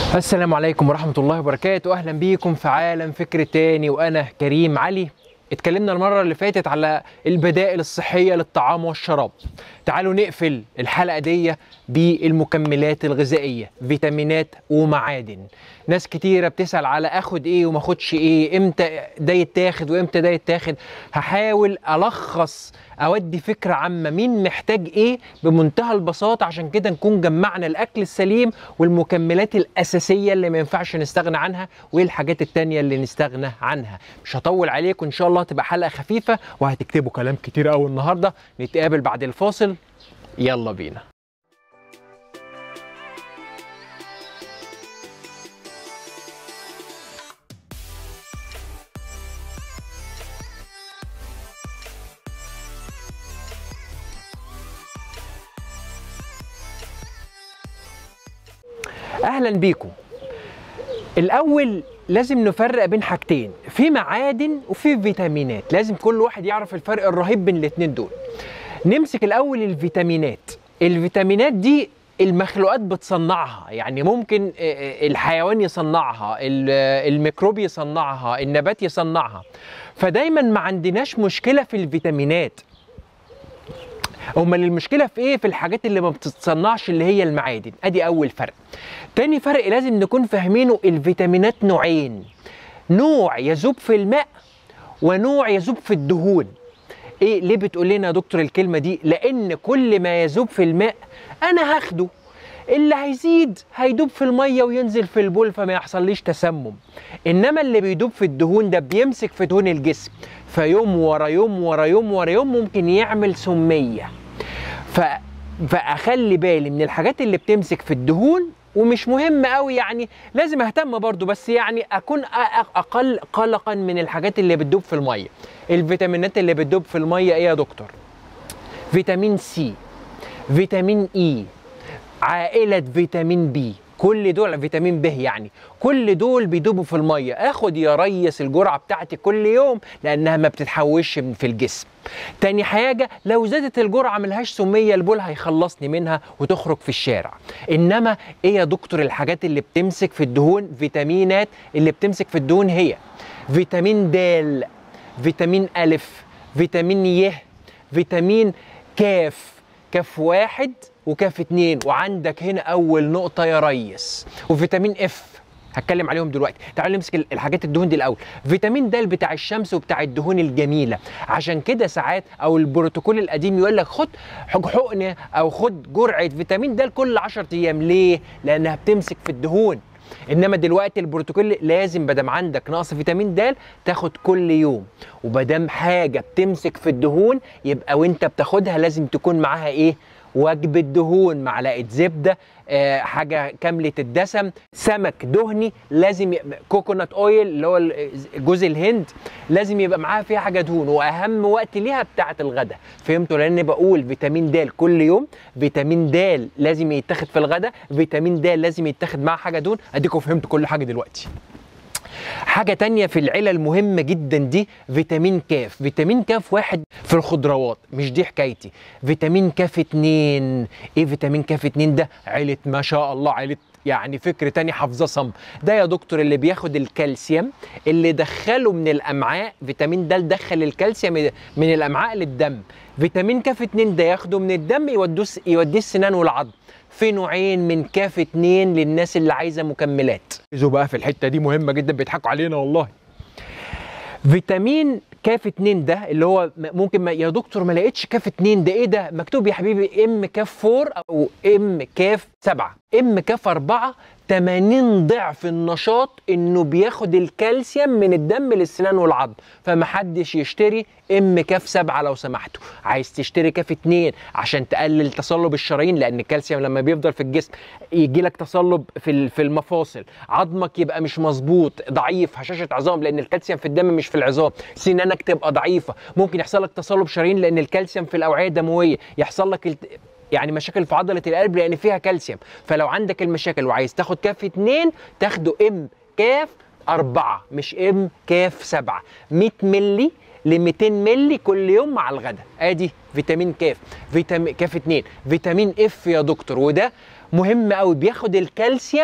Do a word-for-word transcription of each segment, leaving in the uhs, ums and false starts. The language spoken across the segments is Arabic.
السلام عليكم ورحمة الله وبركاته. أهلا بيكم في عالم فكر تاني، وأنا كريم علي. اتكلمنا المرة اللي فاتت على البدائل الصحية للطعام والشراب. تعالوا نقفل الحلقة دي بالمكملات الغذائية، فيتامينات ومعادن. ناس كتيرة بتسأل على اخد ايه وما اخدش ايه، امتى ده يتاخد وامتى ده يتاخد. هحاول الخص اودي فكرة عامة مين محتاج ايه بمنتهى البساطة، عشان كده نكون جمعنا الاكل السليم والمكملات الاساسية اللي ما ينفعش نستغنى عنها، وايه الحاجات التانية اللي نستغنى عنها. مش هطول عليكم، ان شاء الله تبقى حلقة خفيفة وهتكتبوا كلام كتير قوي النهاردة. نتقابل بعد الفاصل، يلا بينا. اهلا بيكم. الاول لازم نفرق بين حاجتين، في معادن وفي فيتامينات. لازم كل واحد يعرف الفرق الرهيب بين الاتنين دول. نمسك الاول الفيتامينات. الفيتامينات دي المخلوقات بتصنعها، يعني ممكن الحيوان يصنعها، الميكروب يصنعها، النبات يصنعها. فدايما ما عندناش مشكلة في الفيتامينات. امال المشكله في ايه؟ في الحاجات اللي ما بتتصنعش، اللي هي المعادن. ادي اول فرق. تاني فرق لازم نكون فاهمينه، الفيتامينات نوعين، نوع يذوب في الماء ونوع يذوب في الدهون. ايه ليه بتقول لنا يا دكتور الكلمه دي؟ لان كل ما يذوب في الماء انا هاخده، اللي هيزيد هيدوب في الميه وينزل في البول فما يحصليش تسمم. انما اللي بيدوب في الدهون ده بيمسك في دهون الجسم، فيوم ورا يوم ورا يوم ورا يوم ممكن يعمل سميه. ف... فاخلي بالي من الحاجات اللي بتمسك في الدهون، ومش مهم قوي يعني، لازم اهتم برضو، بس يعني اكون اقل قلقا من الحاجات اللي بتدوب في الميه. الفيتامينات اللي بتدوب في الميه ايه يا دكتور؟ فيتامين سي، فيتامين اي، عائله فيتامين بي، كل دول فيتامين ب، يعني كل دول بيدوبوا في الميه. اخد يا ريس الجرعه بتاعتي كل يوم، لانها ما بتتحوش في الجسم. تاني حاجه، لو زادت الجرعه ملهاش سميه، البول هيخلصني منها وتخرج في الشارع. انما ايه يا دكتور الحاجات اللي بتمسك في الدهون؟ فيتامينات اللي بتمسك في الدهون هي فيتامين د، فيتامين ا، فيتامين ي، فيتامين كاف، كاف واحد وكاف اتنين، وعندك هنا اول نقطة يا ريس، وفيتامين اف هتكلم عليهم دلوقتي. تعالوا نمسك الحاجات الدهون دي الاول. فيتامين د بتاع الشمس وبتاع الدهون الجميلة. عشان كده ساعات او البروتوكول القديم يقول لك خد حقنة او خد جرعة فيتامين د كل عشرة ايام. ليه؟ لانها بتمسك في الدهون. انما دلوقتي البروتوكول لازم بدم عندك نقص فيتامين د تاخد كل يوم، وبدم حاجة بتمسك في الدهون يبقى وانت بتاخدها لازم تكون معاها ايه؟ وجبة دهون، معلقة زبدة، آه حاجة كاملة الدسم، سمك دهني لازم يبقى، كوكونات اويل اللي هو جوز الهند لازم يبقى معاها فيها حاجة دهون، واهم وقت ليها بتاعة الغداء. فهمتوا؟ لان بقول فيتامين د كل يوم، فيتامين د لازم يتاخد في الغداء، فيتامين د لازم يتاخد معاه حاجة دهون. اديكم فهمتوا كل حاجة دلوقتي. حاجة تانية في العلة المهمة جدا دي، فيتامين كاف. فيتامين كاف واحد في الخضروات، مش دي حكايتي. فيتامين كاف اتنين. ايه فيتامين كاف اتنين ده؟ عيلة ما شاء الله، عيلة يعني فكر تاني حافظة صم. ده يا دكتور اللي بياخد الكالسيوم اللي دخله من الامعاء. فيتامين د دخل الكالسيوم من الامعاء للدم. فيتامين كاف اتنين ده ياخده من الدم يوديه يوديه السنان والعظم. في نوعين من كاف اتنين للناس اللي عايزه مكملات. ركزوا بقى في الحته دي مهمه جدا، بيضحكوا علينا والله. فيتامين كاف اتنين ده اللي هو ممكن ما يا دكتور ما لقيتش كاف اتنين ده، ايه ده؟ مكتوب يا حبيبي ام كاف اربعة او ام كاف سبعة. ام كاف اربعة تمانين ضعف النشاط، انه بياخد الكالسيوم من الدم للسنان والعظم. فمحدش يشتري ام كاف سبعة لو سمحتوا. عايز تشتري كاف اتنين عشان تقلل تصلب الشرايين، لان الكالسيوم لما بيفضل في الجسم يجي لك تصلب في في المفاصل، عظمك يبقى مش مظبوط، ضعيف، هشاشه عظام لان الكالسيوم في الدم مش في العظام، سنانك تبقى ضعيفه، ممكن يحصل لك تصلب شرايين لان الكالسيوم في الاوعيه الدمويه، يحصل لك الت... يعني مشاكل في عضله القلب لان فيها كالسيوم. فلو عندك المشاكل وعايز تاخد كاف اتنين، تاخده ام كاف أربعة مش ام كاف سبعة، مية مللي ل ميتين مللي كل يوم مع الغداء. ادي فيتامين كاف. فيتامين كاف اتنين. فيتامين اف يا دكتور، وده مهم قوي، بياخد الكالسيوم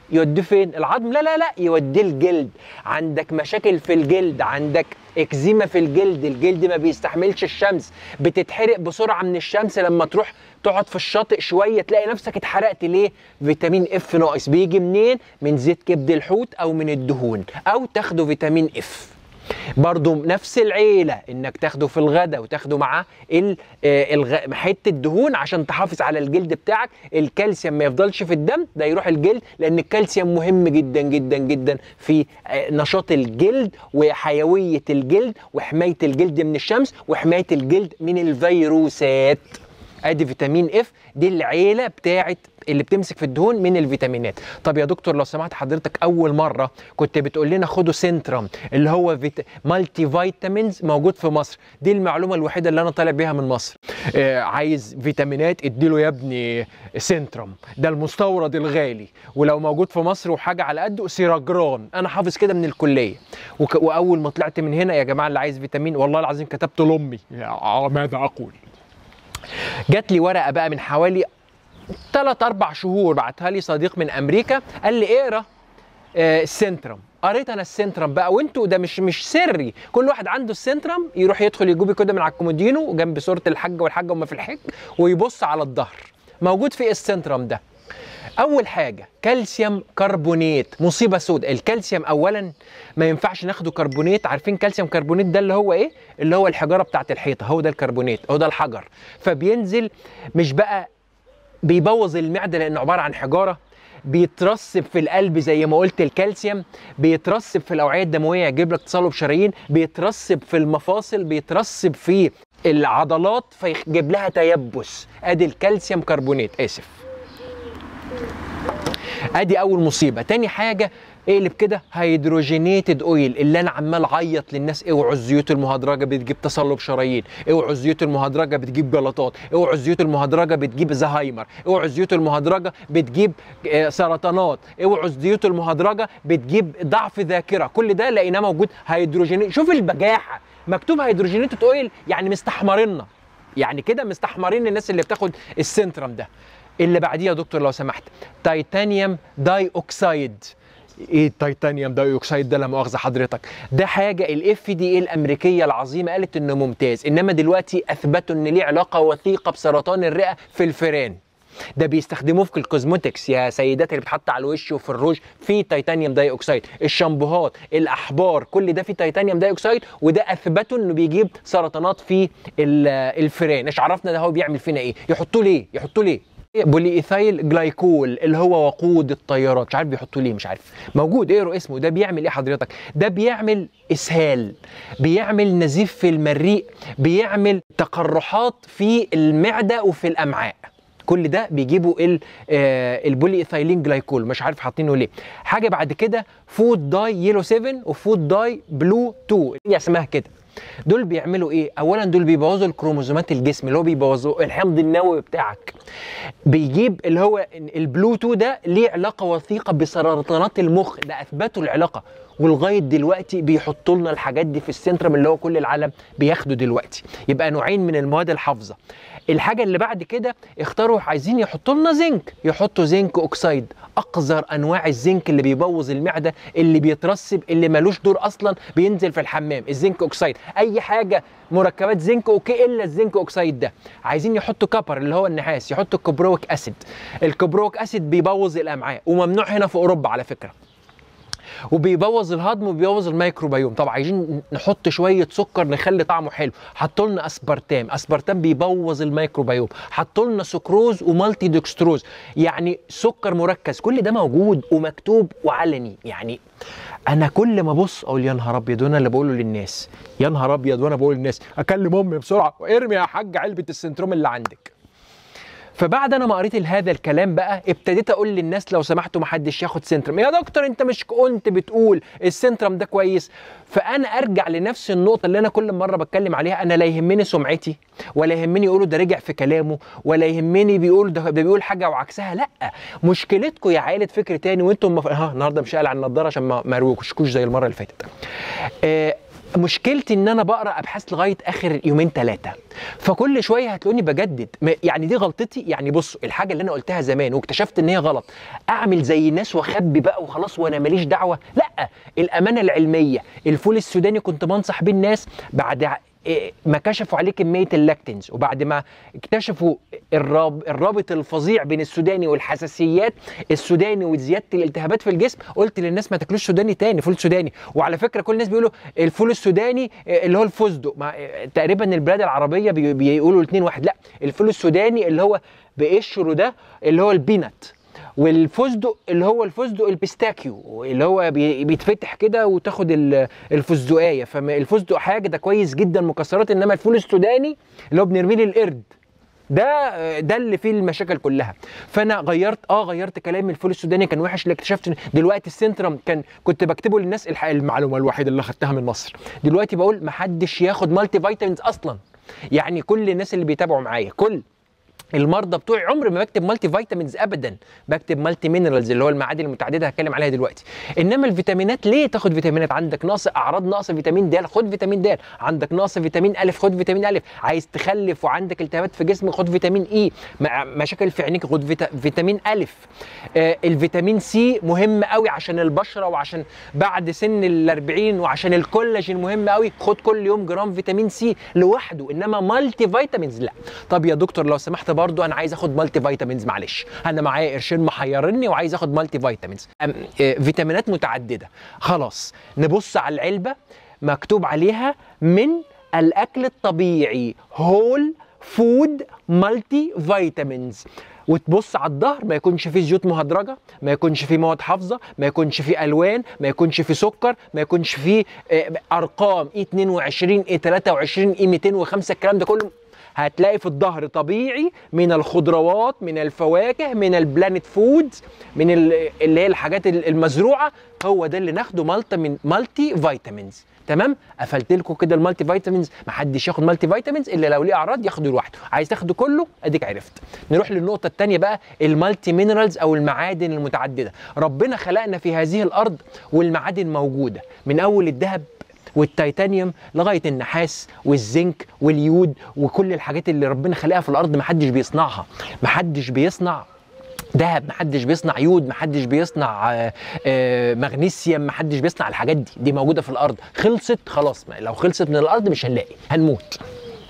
يوديه فين؟ العظم؟ لا لا لا، يوديه الجلد. عندك مشاكل في الجلد، عندك اكزيما في الجلد، الجلد ما بيستحملش الشمس، بتتحرق بسرعه من الشمس، لما تروح تقعد في الشاطئ شويه تلاقي نفسك اتحرقت. ليه؟ فيتامين اف ناقص. بيجي منين؟ من زيت كبد الحوت او من الدهون، او تاخده فيتامين اف. برضو نفس العيله، انك تاخده في الغداء وتاخده مع الغ... حته دهون عشان تحافظ على الجلد بتاعك. الكالسيوم ما يفضلش في الدم، ده يروح الجلد، لان الكالسيوم مهم جدا جدا جدا في نشاط الجلد وحيويه الجلد وحمايه الجلد من الشمس وحمايه الجلد من الفيروسات. ادي فيتامين اف، دي العيله بتاعت اللي بتمسك في الدهون من الفيتامينات. طب يا دكتور لو سمحت حضرتك، اول مره كنت بتقول لنا خدوا سنترم اللي هو فيت... مالتي فيتامينز موجود في مصر، دي المعلومه الوحيده اللي انا طالع بيها من مصر. آه عايز فيتامينات اديله يا ابني سنترم، ده المستورد الغالي، ولو موجود في مصر وحاجه على قده سيراجران. انا حافظ كده من الكليه. وك... واول ما طلعت من هنا يا جماعه اللي عايز فيتامين والله العظيم كتبت لامي ماذا اقول. جات لي ورقه بقى من حوالي ثلاث أربع شهور، بعتها لي صديق من امريكا، قال لي اقرا آه السنترم. قريت انا السنترم بقى، وانتوا ده مش مش سري، كل واحد عنده السنترم يروح يدخل يجيب كده من على الكومودينو جنب صوره الحاج والحاجه وما في الحج، ويبص على الظهر موجود في السنترم ده. اول حاجه كالسيوم كربونات، مصيبه سوداء. الكالسيوم اولا ما ينفعش ناخده كربونات. عارفين كالسيوم كربونات ده اللي هو ايه؟ اللي هو الحجاره بتاعت الحيطه، هو ده الكربونات، هو ده الحجر. فبينزل مش بقى بيبوظ المعده لانه عباره عن حجاره، بيترسب في القلب زي ما قلت الكالسيوم، بيترسب في الاوعيه الدمويه يجيب لك تصلب شرايين، بيترسب في المفاصل، بيترسب في العضلات فيجيب لها تيبس. ادي الكالسيوم كربونات، اسف. ادي اول مصيبه. تاني حاجه اقلب كده هيدروجينيتد اويل، اللي انا عمال اعيط للناس اوعوا الزيوت المهدرجه بتجيب تصلب شرايين، اوعوا الزيوت المهدرجه بتجيب جلطات، اوعوا الزيوت المهدرجه بتجيب زهايمر، اوعوا الزيوت المهدرجه بتجيب سرطانات، اوعوا الزيوت المهدرجه بتجيب ضعف ذاكره. كل ده لقيناه موجود هيدروجينيت. شوف البجاحه، مكتوب هيدروجينيتد اويل، يعني مستحمرنا، يعني كده مستحمرين الناس اللي بتاخد السنترم ده. اللي بعديه يا دكتور لو سمحت، تيتانيوم داي اوكسايد. ايه التيتانيوم داي اوكسايد ده؟ لا مؤاخذه حضرتك، ده حاجه الاف دي اي الامريكيه العظيمه قالت انه ممتاز، انما دلوقتي اثبتوا ان ليه علاقه وثيقه بسرطان الرئه في الفئران. ده بيستخدموه في الكوزموتكس يا سيدات اللي بتحط على الوش وفي الروج، في تيتانيوم داي اوكسايد. الشامبوهات، الاحبار، كل ده فيه تيتانيوم داي اوكسايد، وده اثبتوا انه بيجيب سرطانات في الفئران. ايش عرفنا ده هو بيعمل فينا ايه؟ يحطوه ليه؟ يحطوه ليه؟ بولي ايثايل جلايكول اللي هو وقود الطيارات، مش عارف بيحطوا ليه، مش عارف موجود، اقروا اسمه. ده بيعمل ايه حضرتك؟ ده بيعمل اسهال، بيعمل نزيف في المريء، بيعمل تقرحات في المعده وفي الامعاء. كل ده بيجيبوا البولي ايثايلين جلايكول، مش عارف حاطينه ليه. حاجه بعد كده فود داي يلو سبعة وفود داي بلو اتنين، هي اسمها كده. دول بيعملوا ايه؟ اولا دول بيبوظوا الكروموزومات الجسم، اللي هو بيبوظوا الحمض النووي بتاعك. بيجيب اللي هو البلوتو ده ليه علاقه وثيقه بسرطانات المخ، ده اثبتوا العلاقه، ولغايه دلوقتي بيحطوا لنا الحاجات دي في السنترم اللي هو كل العالم بياخده دلوقتي. يبقى نوعين من المواد الحافظه. الحاجه اللي بعد كده اختاروا عايزين يحطوا لنا زنك، يحطوا زنك اوكسايد، اقذر انواع الزنك اللي بيبوظ المعده، اللي بيترسب، اللي ملوش دور اصلا، بينزل في الحمام. الزنك اوكسايد، اي حاجه مركبات زنك اوكي الا الزنك اوكسايد ده. عايزين يحطوا كبر اللي هو النحاس، يحطوا كبرويك اسيد. الكبرويك اسيد بيبوظ الامعاء، وممنوع هنا في اوروبا على فكره، وبيبوظ الهضم وبيبوظ الميكروبيوم. طب عايزين نحط شويه سكر نخلي طعمه حلو، حطوا لنا اسبرتام، اسبرتام بيبوظ الميكروبيوم. حطوا لنا سكروز ومالتي ديكستروز، يعني سكر مركز. كل ده موجود ومكتوب وعلني. يعني انا كل ما ابص اقول يا نهار ابيض، وانا اللي بقوله للناس يا نهار ابيض، وانا بقول للناس اكلم امي بسرعه ارمي يا حاج علبه السنتروم اللي عندك. فبعد انا ما قريت هذا الكلام بقى ابتديت اقول للناس لو سمحتوا ما حدش ياخد سنترم. يا دكتور انت مش كنت بتقول السنترم ده كويس؟ فانا ارجع لنفس النقطه اللي انا كل مره بتكلم عليها. انا لا يهمني سمعتي، ولا يهمني يقولوا ده رجع في كلامه، ولا يهمني بيقول ده, ده بيقول حاجه وعكسها. لا، مشكلتكم يا عائله فكر تاني، وانتم مف... ها النهارده مش قالع النضاره عشان ما ما اروكوش زي المره اللي فاتت. آه مشكلتي ان انا بقرا ابحاث لغايه اخر يومين ثلاثه، فكل شويه هتلاقوني بجدد. يعني دي غلطتي. يعني بصوا، الحاجه اللي انا قلتها زمان واكتشفت ان هي غلط، اعمل زي الناس واخبي بقى وخلاص وانا ماليش دعوه؟ لا، الامانه العلميه. الفول السوداني كنت بنصح بيه الناس بعد ما كشفوا عليه كميه اللاكتينز، وبعد ما اكتشفوا الراب الرابط الفظيع بين السوداني والحساسيات السوداني وزياده الالتهابات في الجسم، قلت للناس ما تاكلوش سوداني تاني، فول سوداني. وعلى فكره كل الناس بيقولوا الفول السوداني اللي هو الفستق، تقريبا البلاد العربيه بي بيقولوا الاثنين واحد. لا، الفول السوداني اللي هو بقشره ده اللي هو البينات، والفستق اللي هو الفستق البيستاكيو اللي هو بيتفتح كده وتاخد الفستقايه. فالفستق حاجه ده كويس جدا مكسرات، انما الفول السوداني اللي هو بنرميه للقرد ده ده اللي فيه المشاكل كلها. فانا غيرت اه غيرت كلامي. الفول السوداني كان وحش، اللي اكتشفت دلوقتي السنترم كان كنت بكتبه للناس، المعلومه الوحيده اللي خدتها من مصر دلوقتي بقول ما حدش ياخد مالتي فيتامينز اصلا. يعني كل الناس اللي بيتابعوا معايا، كل المرضى بتوعي، عمري ما بكتب مالتي فيتامينز ابدا، بكتب مالتي مينرالز اللي هو المعادن المتعدده هتكلم عليها دلوقتي. انما الفيتامينات ليه تاخد فيتامينات؟ عندك نقص، اعراض نقص فيتامين د خد فيتامين د، عندك نقص فيتامين ا خد فيتامين ا، عايز تخلف وعندك التهابات في جسمك خد فيتامين اي، مشاكل في عينيك خد فيتا... فيتامين ا. آه الفيتامين سي مهم قوي عشان البشره وعشان بعد سن ال أربعين، وعشان الكولاجين مهم قوي، خد كل يوم جرام فيتامين سي لوحده. انما مالتي فيتامينز لا. طب يا دكتور لو سمحت برضو انا عايز اخد مالتي فيتامينز، معلش انا معايا قرشين محيرني وعايز اخد مالتي فيتامينز، فيتامينات متعدده. خلاص نبص على العلبه مكتوب عليها من الاكل الطبيعي هول فود مالتي فيتامينز، وتبص على الظهر ما يكونش فيه زيوت مهدرجه، ما يكونش فيه مواد حافظه، ما يكونش فيه الوان، ما يكونش فيه سكر، ما يكونش فيه ارقام اي اتنين وعشرين اي تلاتة وعشرين اي مئتين وخمسة، الكلام ده كله هتلاقي في الظهر طبيعي من الخضروات، من الفواكه، من البلانت فودز، من اللي هي الحاجات المزروعه. هو ده اللي ناخده مالتي من مالتي فيتامينز. تمام؟ قفلت لكم كده المالتي فيتامينز. محدش ياخد مالتي فيتامينز الا لو ليه اعراض ياخده لوحده، عايز تاخده كله اديك عرفت. نروح للنقطه الثانيه بقى، المالتي مينرالز او المعادن المتعدده. ربنا خلقنا في هذه الارض والمعادن موجوده من اول الذهب والتيتانيوم لغايه النحاس والزنك واليود وكل الحاجات اللي ربنا خلقها في الارض محدش بيصنعها. محدش بيصنع ذهب، محدش بيصنع يود، محدش بيصنع آآ آآ مغنيسيوم، محدش بيصنع الحاجات دي. دي موجوده في الارض، خلصت خلاص. لو خلصت من الارض مش هنلاقي، هنموت.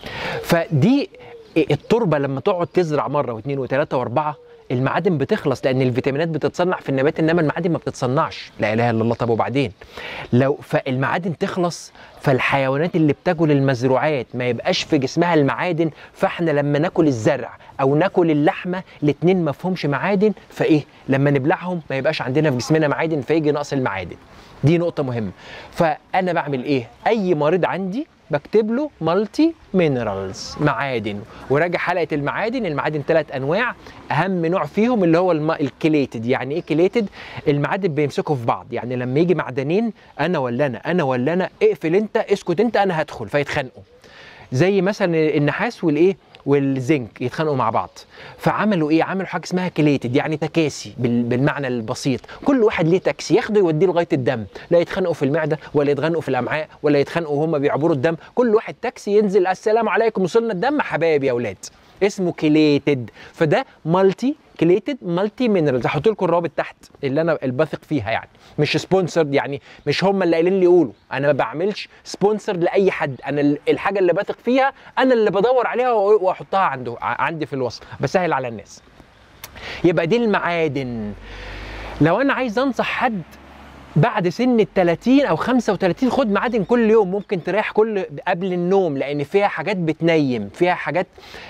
فدي التربه لما تقعد تزرع مره واثنين وثلاثه واربعه المعادن بتخلص، لان الفيتامينات بتتصنع في النبات انما المعادن ما بتتصنعش. لا اله الا الله. طب وبعدين لو فالمعادن تخلص، فالحيوانات اللي بتاكل المزروعات ما يبقاش في جسمها المعادن، فاحنا لما ناكل الزرع او ناكل اللحمه الاثنين ما فيهمش معادن، فايه لما نبلعهم ما يبقاش عندنا في جسمنا معادن، فيجي نقص المعادن. دي نقطه مهمه. فانا بعمل ايه؟ اي مريض عندي بكتب له مالتي مينرالز، معادن. وراجع حلقه المعادن، المعادن ثلاث انواع، اهم نوع فيهم اللي هو الكليتد. يعني ايه كليتد؟ المعادن بيمسكوا في بعض، يعني لما يجي معدنين انا ولا انا انا ولا انا، اقفل انت اسكت انت انا هدخل، فيتخانقوا. زي مثلا النحاس والايه والزنك يتخانقوا مع بعض. فعملوا ايه؟ عملوا حاجه اسمها كليتد، يعني تكاسي بالمعنى البسيط. كل واحد ليه تاكسي ياخده يوديه لغايه الدم، لا يتخانقوا في المعده ولا يتخانقوا في الامعاء ولا يتخانقوا وهم بيعبروا الدم. كل واحد تاكسي ينزل السلام عليكم وصلنا الدم حبايبي يا اولاد، اسمه كليتد. فده مالتي كليتد مالتي مينرالز. هحط لكم الرابط تحت اللي انا البثق فيها، يعني مش سبونسرد، يعني مش هم اللي قايلين لي يقولوا، انا ما بعملش سبونسر لاي حد. انا الحاجه اللي بثق فيها انا اللي بدور عليها واحطها عنده عندي في الوصف، بسهل على الناس. يبقى دي المعادن. لو انا عايز انصح حد بعد سن ال ثلاثين او خمسة وثلاثين، خد معادن كل يوم. ممكن تريح كل قبل النوم، لان فيها حاجات بتنيم، فيها حاجات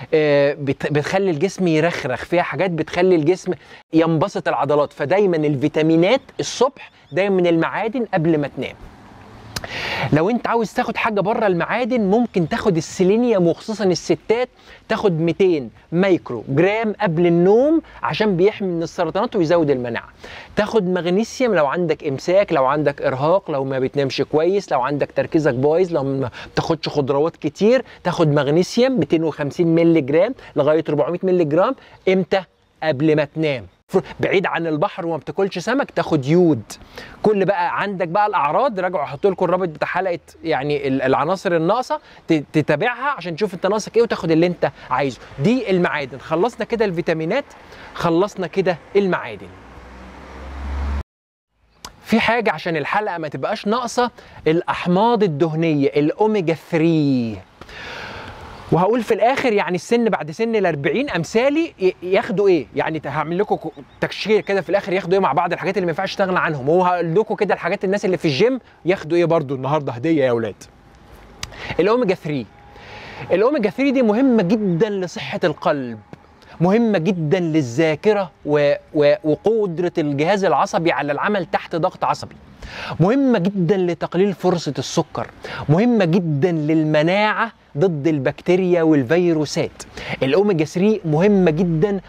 بتخلي الجسم يرخرخ، فيها حاجات بتخلي الجسم ينبسط العضلات. فدايما الفيتامينات الصبح، دايما المعادن قبل ما تنام. لو انت عاوز تاخد حاجه بره المعادن ممكن تاخد السيلينيوم، وخصوصا الستات تاخد مئتين مايكرو جرام قبل النوم عشان بيحمي من السرطانات ويزود المناعه. تاخد مغنيسيوم لو عندك امساك، لو عندك ارهاق، لو ما بتنامش كويس، لو عندك تركيزك بايظ، لو ما بتاخدش خضروات كتير، تاخد مغنيسيوم مئتين وخمسين مللي جرام لغايه أربعمئة مللي جرام. امتى؟ قبل ما تنام. بعيد عن البحر وما بتاكلش سمك تاخد يود. كل بقى عندك بقى الاعراض، راجعوا احط لكم الرابط بتاع حلقه يعني العناصر الناقصه تتابعها عشان تشوف انت ناقصك ايه وتاخد اللي انت عايزه. دي المعادن. خلصنا كده الفيتامينات، خلصنا كده المعادن. في حاجه عشان الحلقه ما تبقاش ناقصه، الاحماض الدهنيه الاوميجا ثلاثة. وهقول في الاخر يعني السن بعد سن ال أربعين امثالي ياخدوا ايه، يعني هعمل لكم تكشير كده في الاخر ياخدوا ايه مع بعض الحاجات اللي ما ينفعش تستغنى عنهم، وهقول لكم كده الحاجات الناس اللي في الجيم ياخدوا ايه برضو النهارده هديه يا اولاد. الاوميجا ثلاثة. الاوميجا ثلاثة دي مهمه جدا لصحه القلب، مهمه جدا للذاكره و... و... وقدره الجهاز العصبي على العمل تحت ضغط عصبي، مهمه جدا لتقليل فرصه السكر، مهمه جدا للمناعه ضد البكتيريا والفيروسات. الاوميجا ثلاثة مهمه جدا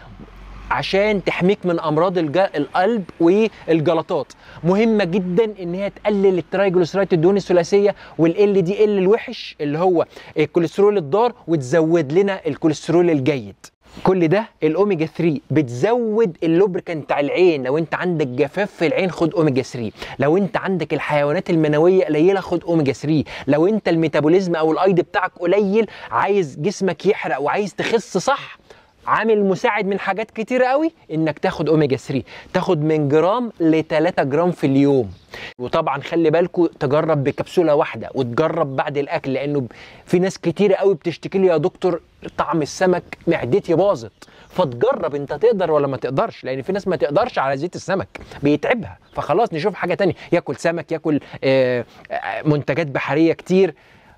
عشان تحميك من امراض القلب والجلطات، مهمه جدا ان هي تقلل الترايجليسيرايد الدهون الثلاثيه والال دي ال الوحش اللي هو الكوليسترول الضار، وتزود لنا الكوليسترول الجيد. كل ده الاوميجا ثلاثة بتزود اللوبريكانت بتاع العين. لو انت عندك جفاف في العين خد اوميجا ثلاثة، لو انت عندك الحيوانات المنويه قليله خد اوميجا ثلاثة، لو انت الميتابوليزم او الايض بتاعك قليل عايز جسمك يحرق وعايز تخس صح، عامل مساعد من حاجات كتير قوي انك تاخد اوميجا ثلاثة، تاخد من جرام ل ثلاثة جرام في اليوم. وطبعا خلي بالكوا تجرب بكبسوله واحده وتجرب بعد الاكل، لانه في ناس كتير قوي بتشتكي لي يا دكتور طعم السمك معدتي باظت، فتجرب انت تقدر ولا ما تقدرش، لان في ناس ما تقدرش على زيت السمك بيتعبها، فخلاص نشوف حاجه تانية، ياكل سمك ياكل آه منتجات بحريه كتير.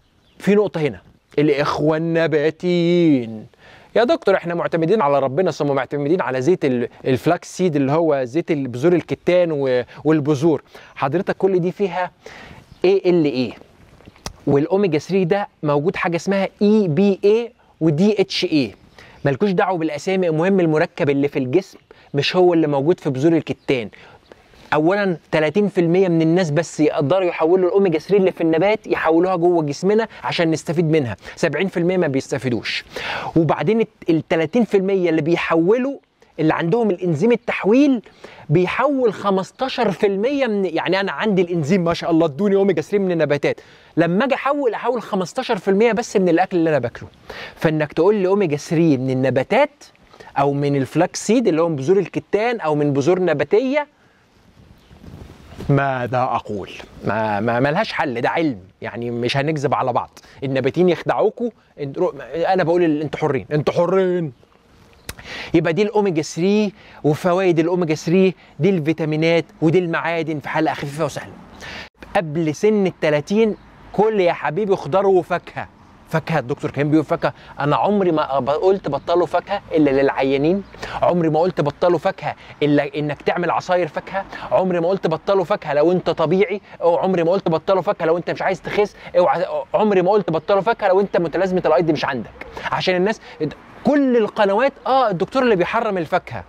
في نقطه هنا، الاخوه النباتيين يا دكتور احنا معتمدين على ربنا ثم معتمدين على زيت الفلاكس سيد اللي هو زيت بذور الكتان والبذور. حضرتك كل دي فيها اي ال اي، والاوميجا ثلاثة ده موجود حاجه اسمها اي بي اي ودي اتش اي. مالكوش دعوه بالاسامي، المهم المركب اللي في الجسم مش هو اللي موجود في بذور الكتان. اولا ثلاثين في المية من الناس بس يقدروا يحولوا الاوميجا ثلاثة اللي في النبات يحولوها جوه جسمنا عشان نستفيد منها، سبعين في المية ما بيستفيدوش. وبعدين ال ثلاثين في المية اللي بيحولوا اللي عندهم الانزيم التحويل بيحول خمستاشر في المية من، يعني انا عندي الانزيم ما شاء الله ادوني اوميجا ثلاثة من النباتات، لما اجي احول احول خمستاشر في المية بس من الاكل اللي انا باكله. فانك تقول لي اوميجا ثلاثة من النباتات او من الفلاكس سيد اللي هو من بذور الكتان او من بذور نباتيه، ماذا اقول؟ ما ما ملهاش حل، ده علم، يعني مش هنكذب على بعض. النباتيين يخدعوكوا، انا بقول انتوا حرين، انتوا حرين. يبقى دي الاوميجا ثلاثة وفوائد الاوميجا ثلاثة، دي الفيتامينات ودي المعادن في حلقه خفيفه وسهله. قبل سن الثلاثين كل يا حبيبي خضار وفاكهه. فاكهه، الدكتور كان بيقول فاكهه، انا عمري ما قلت بطلوا فاكهه الا للعيانين، عمري ما قلت بطلوا فاكهه الا انك تعمل عصاير فاكهه، عمري ما قلت بطلوا فاكهه لو انت طبيعي، او عمري ما قلت بطلوا فاكهه لو انت مش عايز تخس، او عمري ما قلت بطلوا فاكهه لو انت متلازمه الايض مش عندك. عشان الناس كل القنوات اه الدكتور اللي بيحرم الفاكهه،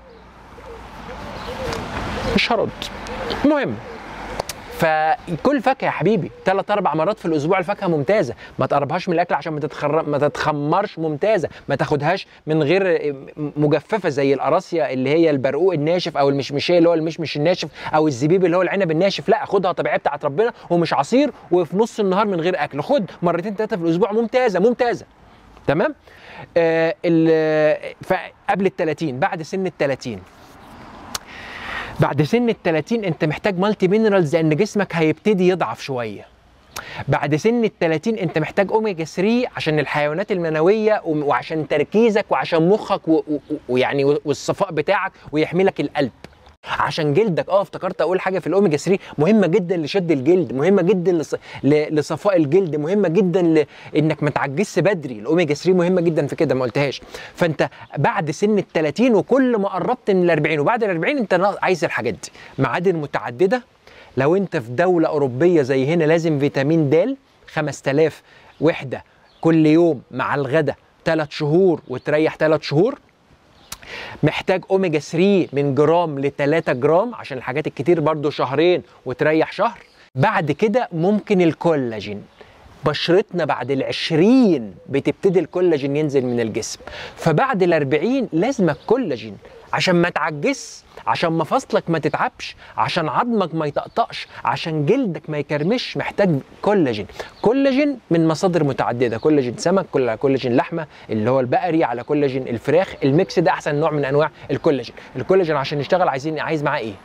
مش هرد. المهم، فكل فاكهه يا حبيبي ثلاث اربع مرات في الاسبوع، الفاكهه ممتازه، ما تقربهاش من الاكل عشان ما تتخر... ما تتخمرش، ممتازه، ما تاخدهاش من غير مجففه زي القراصيه اللي هي البرقوق الناشف او المشمشيه اللي هو المشمش الناشف او الزبيب اللي هو العنب الناشف، لا خدها طبيعيه بتاعت ربنا ومش عصير وفي نص النهار من غير اكل، خد مرتين ثلاثه في الاسبوع، ممتازه ممتازه. تمام؟ آه فقبل الثلاثين، بعد سن الثلاثين، بعد سن الثلاثين انت محتاج مالتي مينرالز لان جسمك هيبتدي يضعف شويه. بعد سن الثلاثين انت محتاج اوميجا ثلاثة عشان الحيوانات المنويه وعشان تركيزك وعشان مخك ويعني والصفاء بتاعك ويحمي لك القلب. عشان جلدك، اه افتكرت اقول حاجه في الاوميجا ثلاثة مهمه جدا لشد الجلد، مهمه جدا لص... ل... لصفاء الجلد، مهمه جدا ل... انك ما تعجزش بدري. الاوميجا ثلاثة مهمه جدا في كده، ما قلتهاش. فانت بعد سن ال ثلاثين وكل ما قربت من ال أربعين وبعد ال أربعين انت عايز الحاجات دي، معادن متعدده. لو انت في دوله اوروبيه زي هنا لازم فيتامين د خمسة آلاف وحده كل يوم مع الغداء ثلاث شهور وتريح ثلاث شهور. محتاج اوميجا ثلاثة من جرام ل ثلاثة جرام عشان الحاجات الكتير برضو شهرين وتريح شهر. بعد كده ممكن الكولاجين، بشرتنا بعد العشرين بتبتدي الكولاجين ينزل من الجسم، فبعد الأربعين لازم الكولاجين عشان ما تعجزش، عشان مفاصلك ما تتعبش، عشان عظمك ما يطقطقش، عشان جلدك ما يكرمش، محتاج كولاجين. كولاجين من مصادر متعدده، كولاجين سمك، كولاجين لحمه اللي هو البقري، على كولاجين الفراخ. الميكس ده احسن نوع من انواع الكولاجين. الكولاجين عشان يشتغل عايزين عايز معاه ايه؟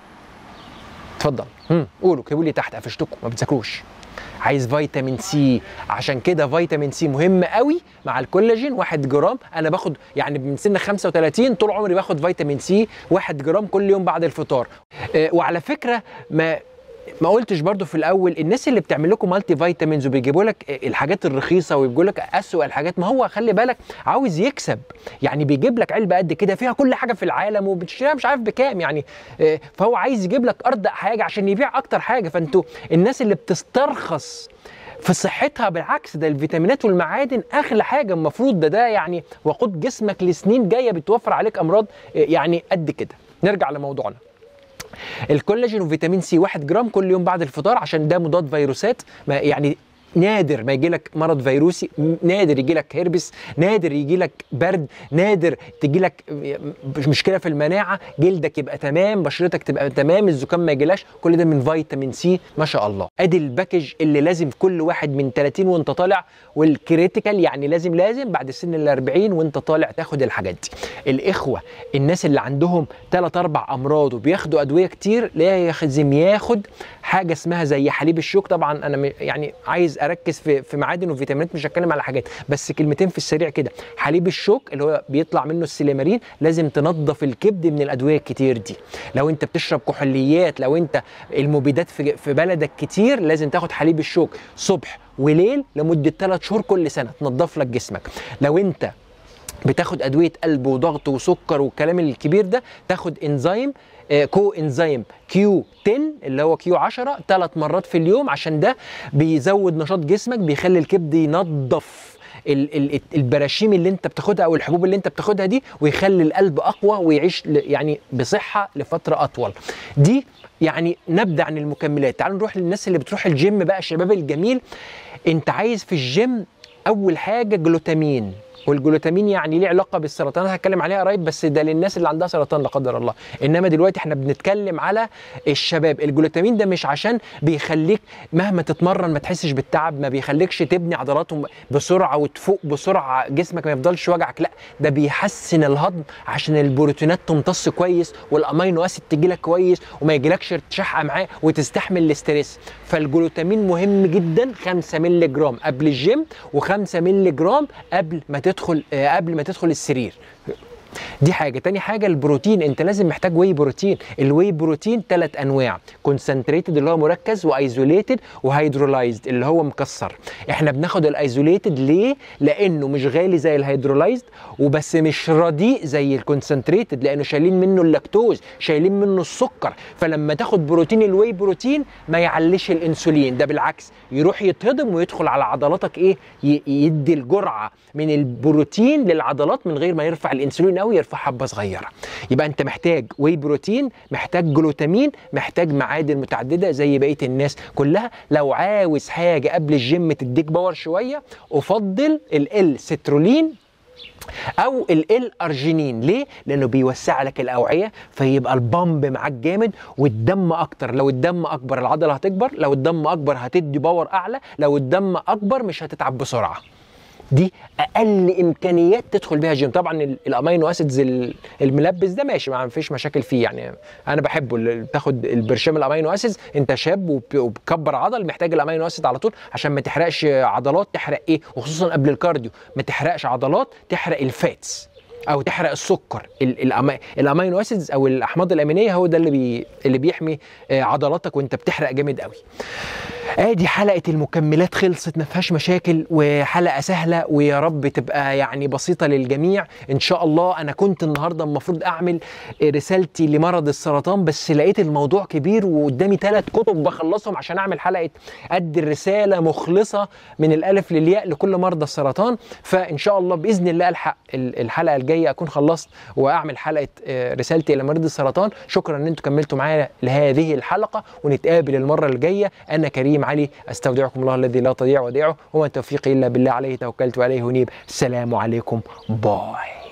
اتفضل امم قولوا، كتبوا لي تحت قفشتكم ما بتذاكروش. عايز فيتامين سي، عشان كده فيتامين سي مهم قوي مع الكولاجين. واحد جرام، انا باخد يعني من سن خمسة وثلاثين طول عمري باخد فيتامين سي واحد جرام كل يوم بعد الفطار. أه وعلى فكره ما ما قلتش برضو في الاول، الناس اللي بتعمل لكم مالتي فيتامينز وبيجيبوا لك الحاجات الرخيصه ويجيبوا لك اسوأ الحاجات، ما هو خلي بالك عاوز يكسب، يعني بيجيب لك علبه قد كده فيها كل حاجه في العالم وبتشتريها مش عارف بكام يعني، فهو عايز يجيب لك ارضى حاجه عشان يبيع اكتر حاجه. فانتوا الناس اللي بتسترخص في صحتها، بالعكس ده الفيتامينات والمعادن اغلى حاجه المفروض، ده ده يعني وقود جسمك لسنين جايه، بتوفر عليك امراض يعني قد كده. نرجع لموضوعنا. الكولاجين وفيتامين سي واحد جرام كل يوم بعد الفطار، عشان ده مضاد فيروسات. ما يعني نادر ما يجي لك مرض فيروسي، نادر يجي لك هربس، نادر يجي لك برد، نادر تجي لك مشكله في المناعه، جلدك يبقى تمام، بشرتك تبقى تمام، الزكام ما يجيلاش، كل ده من فيتامين سي ما شاء الله. ادي الباكج اللي لازم كل واحد من ثلاثين وانت طالع، والكريتيكال يعني لازم لازم بعد سن ال أربعين وانت طالع تاخد الحاجات دي. الاخوه الناس اللي عندهم ثلاث اربع امراض وبياخدوا ادويه كتير، لازم ياخد حاجه اسمها زي حليب الشوك. طبعا انا يعني عايز اركز في في معادن وفيتامينات، مش هتكلم على حاجات، بس كلمتين في السريع كده. حليب الشوك اللي هو بيطلع منه السيليمارين، لازم تنظف الكبد من الادويه الكتير دي. لو انت بتشرب كحوليات، لو انت المبيدات في في بلدك كتير، لازم تاخد حليب الشوك صبح وليل لمده ثلاث شهور كل سنه، تنظف لك جسمك. لو انت بتاخد ادويه قلب وضغط وسكر والكلام الكبير ده، تاخد انزيم كو انزيم كيو عشرة اللي هو كيو عشرة ثلاث مرات في اليوم، عشان ده بيزود نشاط جسمك، بيخلي الكبد ينظف البراشيم اللي انت بتاخدها او الحبوب اللي انت بتاخدها دي، ويخلي القلب اقوى ويعيش يعني بصحه لفتره اطول. دي يعني نبدا عن المكملات. تعالوا نروح للناس اللي بتروح الجيم بقى، الشباب الجميل. انت عايز في الجيم اول حاجه جلوتامين، والجلوتامين يعني ليه علاقه بالسرطان، هتكلم عليها قريب، بس ده للناس اللي عندها سرطان لا قدر الله. انما دلوقتي احنا بنتكلم على الشباب. الجلوتامين ده مش عشان بيخليك مهما تتمرن ما تحسش بالتعب، ما بيخليكش تبني عضلات بسرعه وتفوق بسرعه، جسمك ما يفضلش وجعك، لا ده بيحسن الهضم عشان البروتينات تمتص كويس والامينو اسيد تجي لك كويس وما يجيلكش ارتشاح امعاء وتستحمل الاستريس. فالجلوتامين مهم جدا، خمسة مللي جرام قبل الجيم وخمسة مللي جرام قبل ما تدخل قبل ما تدخل السرير. دي حاجه. تاني حاجه البروتين، انت لازم محتاج واي بروتين. الواي بروتين ثلاث انواع، كونسنتريتد اللي هو مركز، وايزوليتد، وهيدرولايزد اللي هو مكسر. احنا بناخد الايزوليتد ليه؟ لانه مش غالي زي الهيدرولايزد، وبس مش رديء زي الكونسنتريتد، لانه شايلين منه اللاكتوز، شايلين منه السكر. فلما تاخد بروتين الواي بروتين ما يعليش الانسولين، ده بالعكس يروح يتهضم ويدخل على عضلاتك، ايه يدي الجرعه من البروتين للعضلات من غير ما يرفع الانسولين قوي، يرفع حبه صغيره. يبقى انت محتاج واي بروتين، محتاج جلوتامين، محتاج معادن متعدده زي بقيه الناس كلها. لو عاوز حاجه قبل الجيم تديك باور شويه، افضل ال سترولين او ال ارجينين. ليه؟ لانه بيوسع لك الاوعيه، فيبقى البامب معاك جامد والدم اكتر. لو الدم اكبر العضله هتكبر، لو الدم اكبر هتدي باور اعلى، لو الدم اكبر مش هتتعب بسرعه. دي اقل امكانيات تدخل بيها جيم. طبعا الامينو اسيدز الملبس ده ماشي، ما فيش مشاكل فيه، يعني انا بحبه. تاخد البرشام الامينو اسيدز، انت شاب وبكبر عضل، محتاج الامينو اسيد على طول عشان ما تحرقش عضلات، تحرق ايه وخصوصا قبل الكارديو، ما تحرقش عضلات، تحرق الفاتس او تحرق السكر. الامينو اسيدز او الاحماض الامينيه هو ده اللي بي اللي بيحمي عضلاتك وانت بتحرق جامد قوي. ادي حلقه المكملات خلصت، ما فيهاش مشاكل، وحلقه سهله ويا رب تبقى يعني بسيطه للجميع ان شاء الله. انا كنت النهارده المفروض اعمل رسالتي لمرض السرطان، بس لقيت الموضوع كبير وقدامي ثلاث كتب بخلصهم عشان اعمل حلقه قد الرساله مخلصه من الالف للياء لكل مرضى السرطان. فان شاء الله باذن الله الحق الحلقه الجايه اكون خلصت واعمل حلقه رسالتي الى مريض السرطان. شكرا ان انتم كملتوا معايا لهذه الحلقه، ونتقابل المره الجايه. انا كريم علي، استودعكم الله الذي لا تضيع ودائعه، وما توفيقي الا بالله، عليه توكلت وعليه انيب. السلام عليكم، باي.